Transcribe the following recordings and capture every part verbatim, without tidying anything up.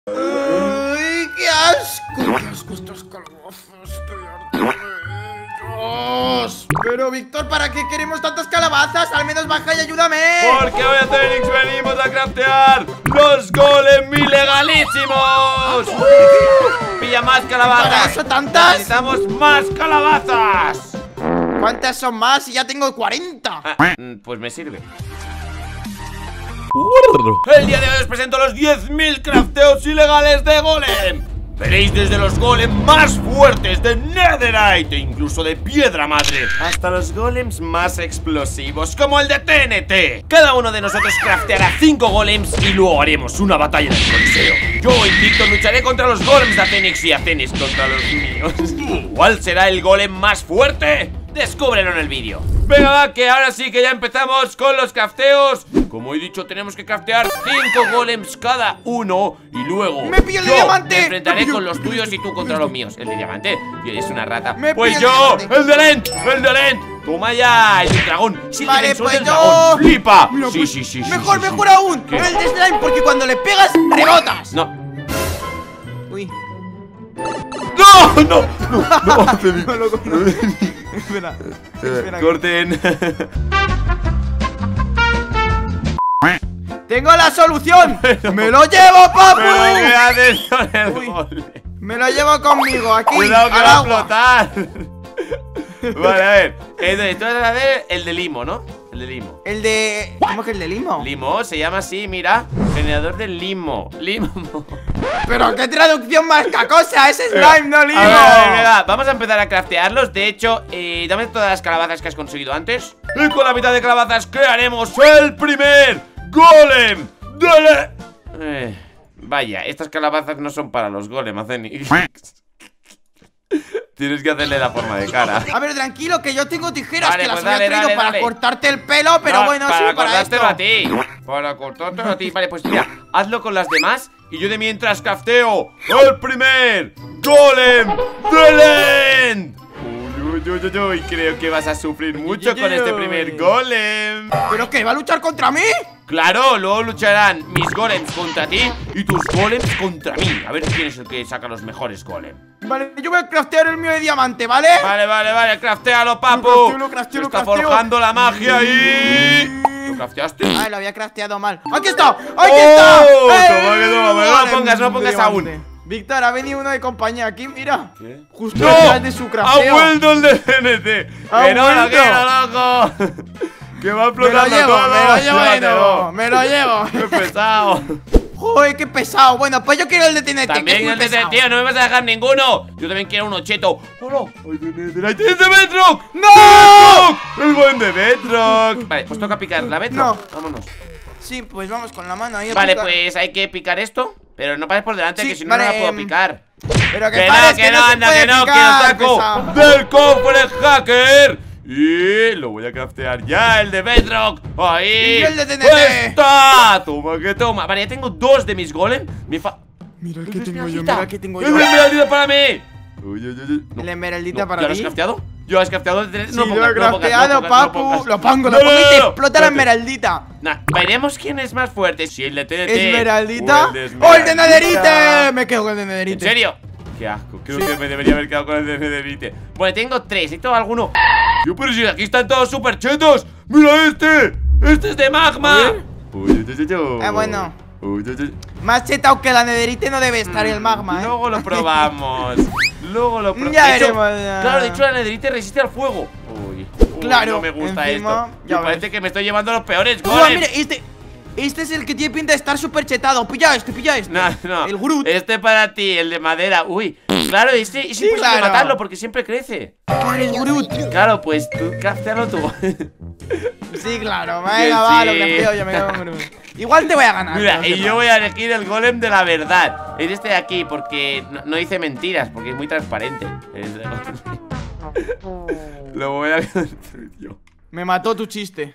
¡Ay, qué asco! ¡Qué asco estos calabazas! ¡Estoy harto de ellos! Pero, Víctor, ¿para qué queremos tantas calabazas? Al menos baja y ayúdame. Porque hoy a Asterix venimos a craftear los golems ilegalísimos. Pilla más calabazas. ¿Para eso tantas? Necesitamos más calabazas. ¿Cuántas son más? Si ya tengo cuarenta. Ah, pues me sirve. El día de hoy os presento los diez mil crafteos ilegales de golem. Veréis desde los golems más fuertes de Netherite e incluso de piedra madre, hasta los golems más explosivos como el de T N T. Cada uno de nosotros crafteará cinco golems y luego haremos una batalla en el coliseo. Yo, Invicto, lucharé contra los golems de Acenix y Acenix contra los míos. ¿Cuál será el golem más fuerte? Descúbrelo en el vídeo. Venga, va, que ahora sí que ya empezamos con los crafteos. Como he dicho, tenemos que craftear cinco golems cada uno. Y luego ¡Me pillo el de yo diamante! me enfrentaré ¡Me con pillo! los tuyos y tú contra los míos. El de diamante, y eres una rata. ¡Me Pues pillo el yo, diamante! el de Lent, el de Lent. Toma ya, el del dragón. Sí, el Vale, defensor pues del yo- dragón. ¡Flipa! Mira, Sí, pues, sí, sí, sí, Mejor, sí, sí. mejor aún. ¿Qué? El de slime, porque cuando le pegas, rebotas. No, Uy. no, no, no, no, Acenix. No, loco, no. Espera, espera. Corten. ¡Tengo la solución! ¡Me lo llevo, papu! Pero ¿qué haces con el Uy. golem? Me lo llevo conmigo, aquí, Cuidado que al va a agua. explotar. Vale, a ver. Entonces, tú vas a hacer el de limo, ¿no? El de limo. El de... ¿Cómo que el de limo? Limo, se llama así, mira. Generador de limo. Limo. Pero qué traducción más cacosa, es slime, no limo. A ver, a ver, venga, vamos a empezar a craftearlos. De hecho, eh, dame todas las calabazas que has conseguido antes. Y con la mitad de calabazas crearemos el primer golem de la... Eh, vaya, estas calabazas no son para los golem, Acenix. Tienes que hacerle la forma de cara. A ver, tranquilo, que yo tengo tijeras Vale, que las pues había dale, traído dale, para dale. cortarte el pelo, pero No, bueno, para sí, para esto. cortártelo a ti. Para cortártelo a ti. Vale, pues mira, hazlo con las demás. Y yo de mientras crafteo el primer golem de Lent. Uy, uy, uy, uy, uy. Creo que vas a sufrir mucho con este primer golem. ¿Pero qué? ¿Va a luchar contra mí? Claro, luego lucharán mis golems contra ti y tus golems contra mí. A ver quién es el que saca los mejores golems. Vale, yo voy a craftear el mío de diamante, ¿vale? Vale, vale, vale, craftealo, papu. Craftéalo, craftéalo, Se está crafteo. forjando la magia ahí. ¿Lo crafteaste? Ay, lo había crafteado mal. ¡Aquí está! ¡Aquí ¡Oh! está! Toma, que toma, pero no Vale, pongas, no pongas diamante. aún. Víctor, ha venido uno de compañía aquí, mira. ¿Qué? Justo ¡No! detrás de su ¡Ha crafteo. vuelto el de T N T! ¡Ha ¡Que no lo vuelto! quiero, loco! ¡Que va Me lo explotando llevo, todo! me lo llevo de Llévatelo. nuevo, me lo llevo. ¡Qué pesado! Joder, qué pesado. Bueno, pues yo quiero el de T N T, que es También muy el de pesado. tío, no me vas a dejar ninguno. Yo también quiero uno cheto. ¡Hola! ¡Ay, de Netherite! ¡Es de Bedrock! ¡No! ¡Bedrock! ¡El buen de Bedrock! Vale, pues toca picar la Bedrock. No. Vámonos. Sí, pues vamos con la mano ahí a Vale, picar. pues hay que picar esto. Pero no pares por delante, Sí, que si no, vale, no la puedo em, picar. Pero que, Que pares, no, que no, se anda, puede que no, que picar, lo saco pesado. del cofre hacker. Y lo voy a craftear ya, el de Bedrock. Ahí. Y el de T N T. ¡Está! Toma, que toma. Vale, ya tengo dos de mis golem. Me fa... Mira ¡El que de tengo yo, Esmeraldita! mira que tengo yo. ¡El de Esmeraldita para mí! Uy, uy, uy, uy. No, El esmeraldita no, para ¿ya lo has ti. crafteado? ¿Yo has crafteado? No Sí, pongas, lo he no pongas, crafteado, no pongas, no papu. pongas. Lo pongo, lo No, pongo no, y no, te no. explota la Espérate. esmeraldita. Nah, veremos quién es más fuerte. Si el de T N T ¿Esmeraldita? o el de ¡Oh, el de Esmeraldita. Netherite! Me quedo con el de ¿En Netherite. serio? Qué asco, creo Sí. que me debería haber quedado con el de Netherite. Bueno, tengo tres, necesito alguno. Yo, pero si aquí están todos super chetos. ¡Mira este! ¡Este es de magma! A ver. Uy, uy, uy, uy. Ah, bueno. Uy, uy, uy. Más chetao que la Netherite no debe estar el magma, ¿eh? Luego lo probamos. Luego lo probamos. Ya De hecho, veremos, ya. claro, de hecho la Netherite resiste al fuego. Uy, uy, Claro, no me gusta encima, esto. ya Me parece ves. que me estoy llevando los peores Uah, golems. mira, este Este es el que tiene pinta de estar súper chetado. Pilla este, pilla este. No, no. El Groot. Este para ti, el de madera. Uy, claro, este es Sí, imposible claro. matarlo porque siempre crece. El Groot. Claro, pues tú, craftealo tú. Sí, claro. Que Venga, va, sí. lo crafteo yo, me quedo con Groot. Igual te voy a ganar. Mira, que y lo yo sepas. voy a elegir el golem de la verdad. Es este de aquí porque no, no dice mentiras, porque es muy transparente. Es de- Lo voy a construir yo. Me mató tu chiste.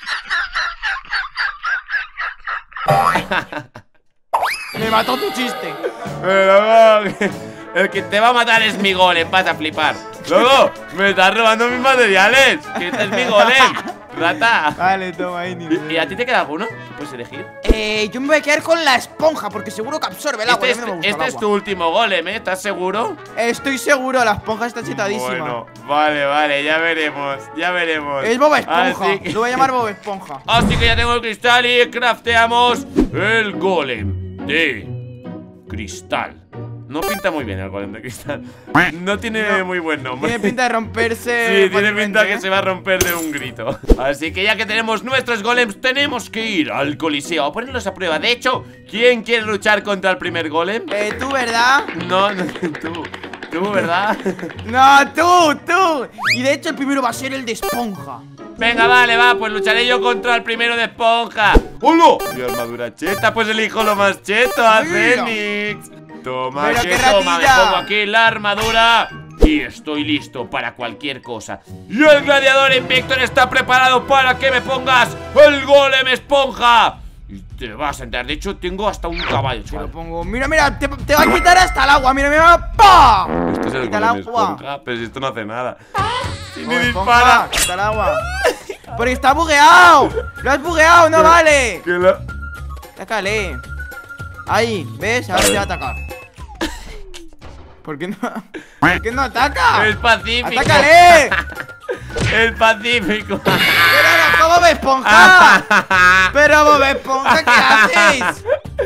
Me mató tu chiste. Pero no, el que te va a matar es mi golem, vas a flipar. Luego, me estás robando mis materiales. Que este es mi golem, rata. Vale, toma ahí, ni ¿Y, y a ti te queda alguno? ¿Puedes elegir? Eh, yo me voy a quedar con la esponja, porque seguro que absorbe el agua. Este, a mí no me es, gusta este el es agua. tu último golem, ¿eh? ¿Estás seguro? Estoy seguro, la esponja está chetadísima. Bueno, vale, vale, ya veremos, ya veremos. Es Bob Esponja, Así que... lo voy a llamar Bob Esponja. Así que ya tengo el cristal y crafteamos el golem de cristal. No pinta muy bien el golem de cristal. No tiene No, muy buen nombre. Tiene pinta de romperse. Sí, tiene fácilmente, pinta que ¿eh? se va a romper de un grito. Así que ya que tenemos nuestros golems, tenemos que ir al coliseo a ponerlos a prueba. De hecho, ¿quién quiere luchar contra el primer golem? Eh, tú, ¿verdad? No, no, tú. Tú, ¿verdad? No, tú, tú. Y de hecho el primero va a ser el de esponja. Venga, vale, va, pues lucharé yo contra el primero de esponja. ¡Hola! Mi armadura cheta, pues elijo lo más cheto, a Mira. Fénix. Toma, Pero que qué toma, me ratilla. pongo aquí la armadura y estoy listo para cualquier cosa. Y el gladiador Invictor está preparado para que me pongas el golem esponja. Y te vas a enterar, de hecho tengo hasta un caballo, Te chaval. lo pongo. Mira, mira, te, te va a quitar hasta el agua. Mira, mira, ¡pa! Este es el Quita el golem agua. esponja, pero si esto no hace nada. Si Bob me Esponja, dispara. quita el agua. Porque está bugueado. Lo has bugueado, no vale. Que la... Atácale. Ahí, ¿ves? Ahora te va a atacar. ¿Por qué no? ¿Por qué no ataca? Es pacífico. ¡Atácale! El Pacífico. Pero no, como Bob Esponja. Pero Bob Esponja, ¿qué haces?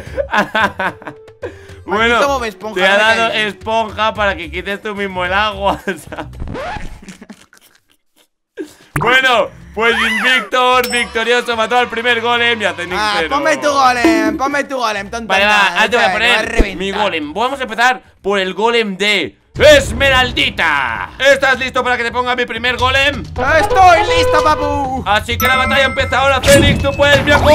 Bueno, Bob Esponja, te ha no me dado caigas. esponja para que quites tú mismo el agua. Bueno, pues Invictor, victorioso, mató al primer golem y a Fénix Ah, cero. ponme tu golem, ponme tu golem, tonto. Vale, va, nada, ahora te voy a lo poner reventar. mi golem. Vamos a empezar por el golem de Esmeraldita. ¿Estás listo para que te ponga mi primer golem? Estoy listo, papu. Así que la batalla empieza ahora, Fénix. Tú puedes viajar.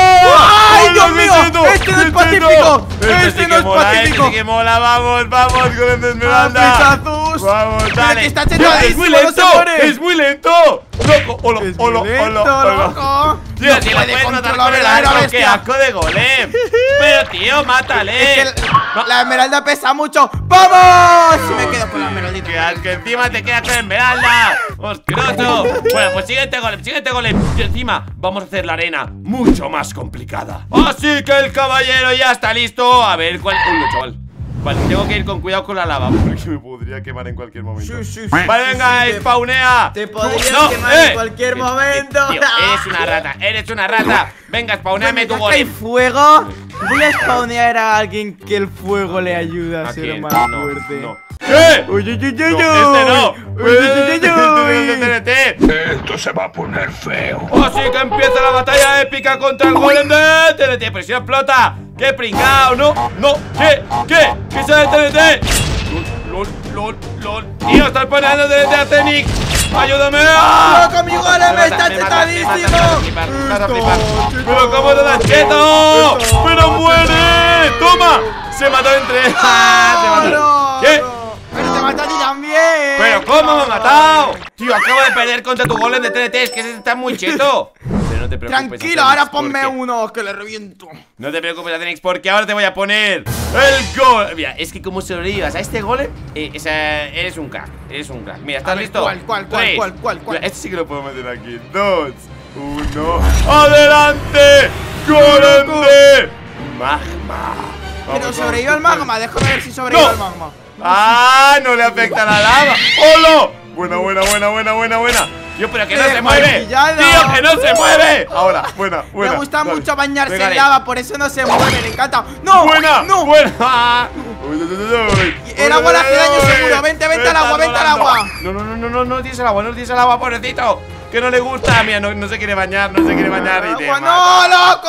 ¡Ay, Dios mío! necesito! ¡Este no es ¡Necesito! pacífico! Este, ¡Este sí no que es mola, pacífico! Este sí que mola. Vamos, vamos, golem de Esmeralda. ¡Papitazus! Vamos, Pero dale. que está ¡Es chetadísimo, muy no se lento! muere. ¡Es muy lento! ¡Loco! ¡Hola! Es ¡Hola! muy ¡Hola! lento, ¡Hola! loco. Tío, No si lo puede puedes matar controlar con el la verdadera arco, ¡qué bestia. asco de golem! Pero tío, mátale. Es que la, la esmeralda pesa mucho. ¡Vamos! Si me quedo con la esmeraldita. Que al que encima te quedas con Esmeralda. ¡Oscroso! Bueno, pues siguiente golem, siguiente golem. Y encima vamos a hacer la arena mucho más complicada. Así que el caballero ya está listo. A ver cuál. Uy, no, chaval. Vale, tengo que ir con cuidado con la lava porque me podría quemar en cualquier momento. Sí, sí, sí, Vale, sí, venga, sí, te- spawnea. te podrías No, quemar eh. en cualquier Eh, momento. tío, eres una rata, eres una rata. Venga, spawneame tu Mientras que hay golem. fuego, voy a spawnear a alguien que el fuego le ayuda a ¿A ser quién? más No, fuerte. no. ¿Qué? Uy, uy, uy, uy, No, uy. este no. Uy, uy, uy, uy, uy. T N T. Esto se va a poner feo. Así que empieza la batalla épica contra el golem de T N T. Pero si no explota. ¡Qué pringao! ¡No! ¡No! ¿Qué? ¿Qué? ¿Qué sale T N T? ¡Lol! ¡Lol! ¡Lol! ¡Tío! ¡Está poniendo T N T a Fénix! ¡Ayúdame! ¡Ah! ¡Loco, mi golem Me está mata, me mata, me chetadísimo! mata, me vas a flipar, me vas a flipar. Esto, ¡Pero cómo te das cheto! ¡Pero muere! ¡Toma! ¡Se mató entre! ¡Ah! ¡Se mató! no, ¿Qué? no. Pero te mató a ti también. ¿Pero cómo me ha matado? Tío, acabo de perder contra tu golem de T N T. Es que ese está muy cheto. Pero no te preocupes, Tranquilo, Acenix, ahora ponme porque- uno que le reviento. No te preocupes, Acenix, porque ahora te voy a poner el gol. Mira, es que como sobrevivas a este golem, eh, esa- eres un crack. Eres un crack. Mira, ¿estás A ver, listo? ¿cuál, cuál, cuál, Tres. cuál, cuál, cuál? Mira, este sí que lo puedo meter aquí. Dos, uno. ¡Adelante! ¡Golem de magma! Pero Vamos, sobrevivió al vamos. magma, déjame ver si sobrevivió No. al magma. ¡Ah! No le afecta la lava. ¡Hola! Buena, buena, buena, buena, buena, buena. Tío, pero que no ¡Qué se mueve. pillado! Tío, que no se mueve. Ahora, buena, buena. Me gusta Dale. mucho bañarse Venga, en dale. lava, por eso no se mueve, me encanta. ¡No! Buena, ¡No! buena. Uy, uy, uy, uy. El agua le hace daño seguro. Vente, vente al Está agua, vente al volando. agua. No, no, no, no, no, no tienes el agua, no tienes el agua, pobrecito. Que no le gusta. Mira, no, no se quiere bañar, no se quiere bañar y te ¡Agua, mata. no, loco!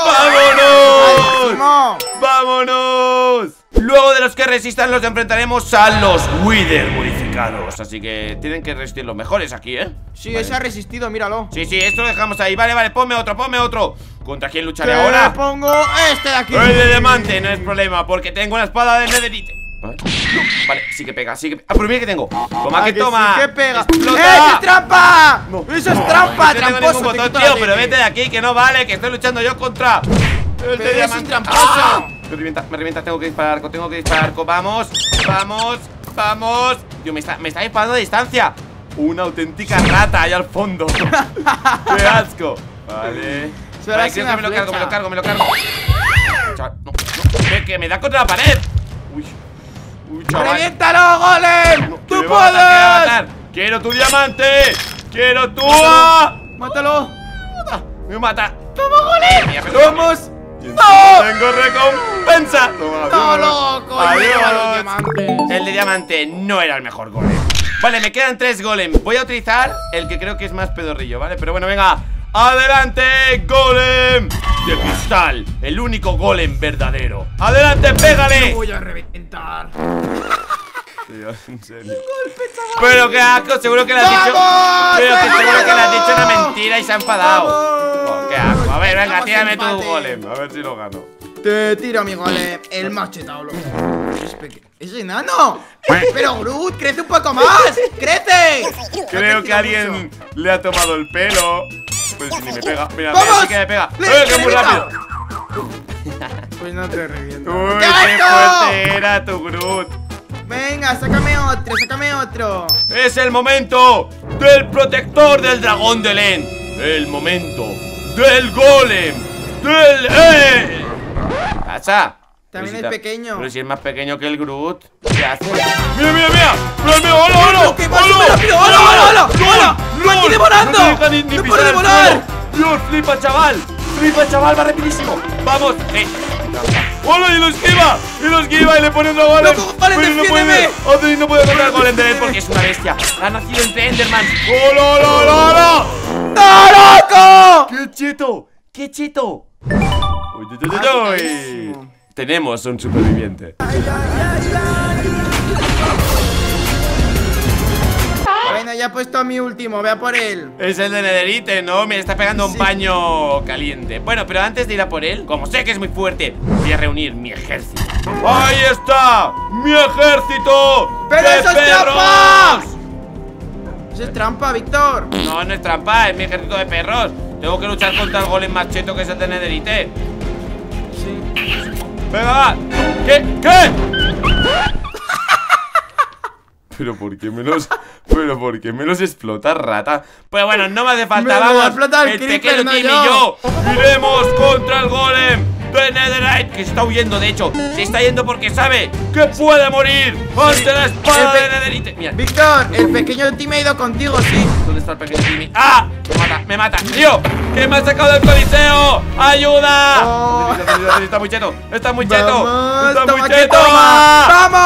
¡Vámonos! ¡No! ¡Vámonos! Luego de los que resistan los enfrentaremos a los Wither modificados. Así que tienen que resistir los mejores aquí, ¿eh? Sí, Vale. ese ha resistido, míralo. Sí, sí, esto lo dejamos ahí. Vale, vale, ponme otro, ponme otro. ¿Contra quién lucharé Te ahora? pongo este de aquí. El de diamante, no es problema, porque tengo una espada de netherite. ¿Vale? No, vale, sí que pega, sí que pega. Ah, pero mira que tengo. Toma, Ah, que que toma. sí que pega. ¡Explota! ¡Eh, ¡eso es trampa! No. ¡Eso es trampa! No tengo ningún ¡Tramposo! te botón, quito tío, la pero leche. vete de aquí, que no vale, que estoy luchando yo contra el de Pero es un tramposo. ¡Ah! Me revienta, me revienta, tengo que disparar arco, tengo que disparar arco. Vamos, vamos, vamos. Tío, me está, me está disparando a distancia. Una auténtica rata allá al fondo. ¡Qué asco! Vale. Solo Vale, es creo una que me lo cargo, me lo flecha. cargo, me lo cargo. chaval. No, no, que, que me da contra la pared. Uy, uy, chaval. ¡Reviéntalo, golem! No, ¡Tú que me va a matar, que me puedes! va a matar. ¡Quiero tu diamante! ¡Quiero tu! ¡Mátalo! ¡Me mata! ¡Toma, golem! Mira, pero- ¡Vamos! ¡No! ¡Tengo recompensa! Toma, ¡No, adiós. loco! Adiós. ¡Lleva los diamantes! El de diamante no era el mejor golem. Vale, me quedan tres golem. Voy a utilizar el que creo que es más pedorrillo, ¿vale? Pero bueno, venga. ¡Adelante, golem! De cristal, el único golem verdadero. ¡Adelante, pégale! ¡Lo voy a reventar! Tío, en serio. Pero qué asco, seguro que le has dicho. ¡Vamos! Pero que ¡Venga, seguro que le has vamos! dicho una mentira y se ha enfadado. ¡Vamos! Oh, qué asco. A ver, venga, Estamos tírame tu empate. golem. A ver si lo gano. Te tiro, mi golem. El más chetado, loco. Es, peque- es enano. Pero Groot, crece un poco más. ¡Crece! Creo que crecido alguien mucho. le ha tomado el pelo. Pues ni me pega. Mira, ¡Vamos! mira, sí que me pega. ¡Le- ¡Eh, que le muy revienta! rápido! Pues no te reviento. Uy, ¡Qué qué asco! fuerte era tu Groot. Venga, sácame otro, sácame otro. Es el momento del protector del dragón de Len. El momento del golem. Del... ¡Eh! ¿Pasa? También Pero es si ta- pequeño. Pero si es más pequeño que el Groot. ¿Qué hace? ¡Mira, mira, mira! ¡Mira, mira! ¡Hola, hola! ¡No, que va súper rápido! ¡Hola, hola, hola! ¡Hola! ¡Lo aquí devorando! ¡No te deja ni, ni ¡No pisar puede el volar! suelo! ¡Dios, flipa, chaval! ¡Flipa, chaval! ¡Va rapidísimo! ¡Vamos! ¡Eh! ¡Hola! ¡Y lo esquiva! ¡Y lo esquiva! ¡Y le pone otro golem! ¡Loco, golem, Pero no puede, defiéndeme! Anthony no puede contra el golem de él porque es una bestia. Ha nacido entre Enderman. ¡Hola, hola, hola, hola! ¡No, loco! ¡Qué cheto! ¡Qué cheto! ¡Uy, uy, uy, uy, uy! Carísimo. Tenemos un superviviente. Bueno, ya he puesto a mi último, ve a por él. Es el de Netherite, ¿no? Me está pegando un Sí. baño caliente. Bueno, pero antes de ir a por él, como sé que es muy fuerte, voy a reunir mi ejército. ¡Ahí está! ¡Mi ejército! ¡Pero de eso es perros! trampa! Eso es trampa, Víctor. No, no es trampa, es mi ejército de perros. Tengo que luchar contra el golem más cheto que es el de Netherite. Sí. ¡Venga, va! ¿Qué? ¿Qué? Pero ¿por qué me los... Pero ¿por qué me los explota, rata? Pues bueno, no me hace falta, Me lo vamos. explota el El creeper, pequeño no Tim y yo. yo iremos contra el golem de Netherite, que se está huyendo, de hecho. Se está yendo porque sabe que puede morir ante la espada El de pe- Netherite. Mira, Víctor, el pequeño Tim ha ido contigo, sí. ¿dónde está el pequeño Timmy? ¡Ah! Me mata, me mata. ¡Tío! ¡Que me ha sacado del coliseo! ¡Ayuda! Oh. Está muy cheto, está muy cheto. Vamos, Está muy toma aquí, cheto. toma. ¡Vamos!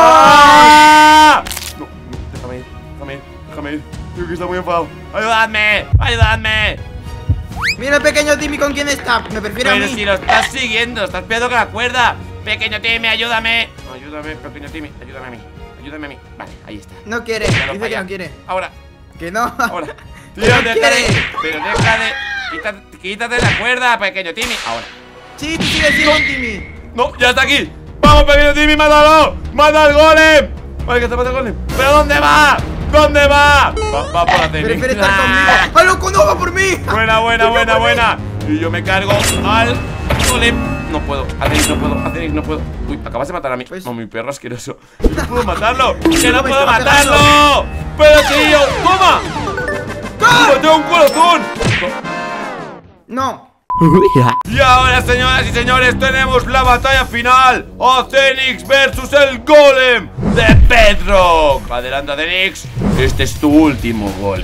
¡Ah! No, no, déjame ir, déjame ir, déjame ir. Tío, que está muy enfadado. ¡Ayudadme! ¡Ayudadme! Mira el pequeño Timmy con quién está. Me prefiere a Pero mí. si lo estás siguiendo, estás pegando con la cuerda. Pequeño Timmy, ayúdame. Ayúdame, pequeño Timmy, ayúdame a mí. Ayúdame a mí. Vale, ahí está. No quiere, Míralo dice para que allá. no quiere. Ahora, Que no. ahora. Tío, No deja quiere. de. Pero deja de. Quítate, quítate la cuerda, pequeño Timmy. Ahora. Sí, tú sigues siendo un Timmy. No, ya está aquí. ¡Vamos, pequeño Timmy, mátalo! ¡Mata al golem! Vale, que está matando al golem. ¿Pero dónde va? ¿Dónde va? Va, va por la tele. Prefiere estar Ah. conmigo. ¡Ah, loco, no va por mí! Buena, buena, buena, buena. Y yo me cargo al golem. No puedo, Acerix, no puedo, Acerix, no puedo. Uy, acabas de matar a mí. Pues- No, mi perro asqueroso. No puedo matarlo. ¡Que no me puedo estaba matarlo! ¡Pero tío! ¡Toma! ¡Toma, tengo un corazón! No. Y ahora, señoras y señores, tenemos la batalla final. Acenix versus el golem de Bedrock. Adelante, Acenix. Este es tu último golem.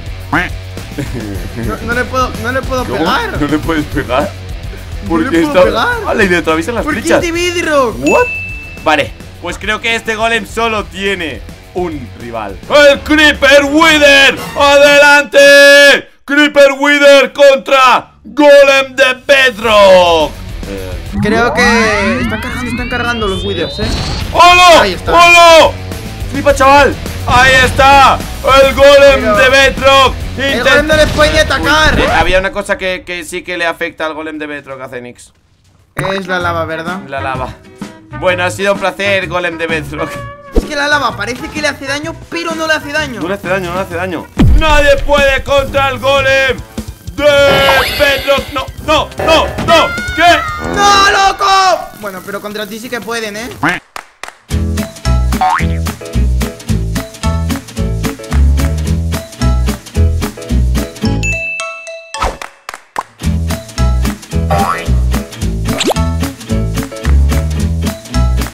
No, no le puedo, no le puedo pegar. ¿No le puedes pegar? No le Porque puedo está... pegar. ¡Hala! Y le atraviesan las ¿Por qué flechas. este vidrio? ¿What? Vale, pues creo que este golem solo tiene un rival. ¡El Creeper Wither! ¡Adelante! ¡Creeper Wither contra Golem de Bedrock! Creo que están cargando, están cargando los withers, eh. ¡Holo! Ahí está. ¡Holo! ¡Flipa, chaval! ¡Ahí está! ¡El golem Pero- de Bedrock! El Intent- golem no les puede ni atacar. Eh, había una cosa que, que sí que le afecta al golem de Bedrock a Cenix. Es la lava, ¿verdad? La lava. Bueno, ha sido un placer, golem de Bedrock. Es que la lava parece que le hace daño, pero no le hace daño. No le hace daño, no le hace daño. ¡Nadie puede contra el golem de Bedrock! ¡No, no, no, no! ¿Qué? ¡No, loco! Bueno, pero contra ti sí que pueden, ¿eh?